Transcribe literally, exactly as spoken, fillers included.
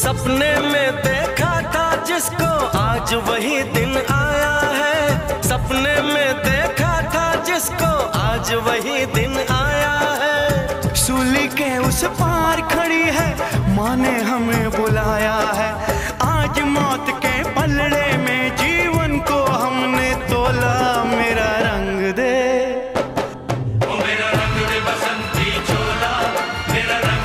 सपने में देखा था जिसको आज वही दिन आया है। सपने में देखा था जिसको आज वही दिन आया है। सूली के उस पार खड़ी है, माँ ने हमें बुलाया है।